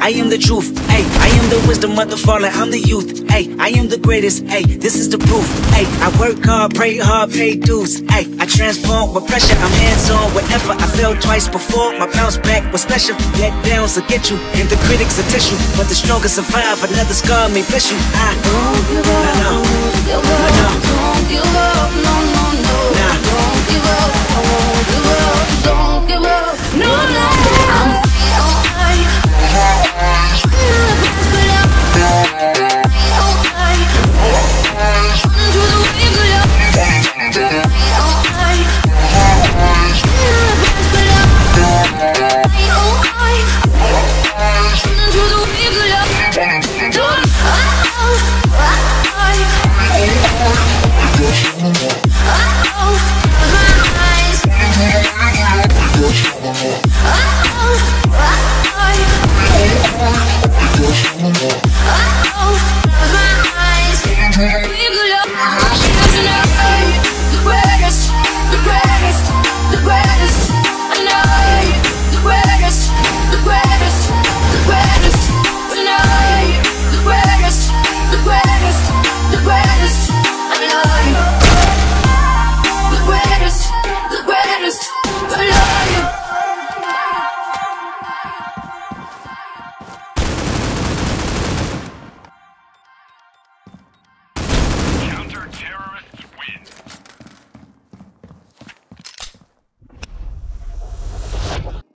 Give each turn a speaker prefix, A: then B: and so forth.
A: I am the truth. Ay, I am the wisdom of the fallen, I'm the youth. Ay, I am the greatest. Ay, this is the proof. Ay, I work hard, pray hard, pay dues. Ay, I transform with pressure, I'm hands-on with effort. I fell twice before, my bounce back was special. Let downs will get you, and the critics will test you, but the strongest survive. Another scar may bless you.
B: Don't give up, don't give up, don't give up.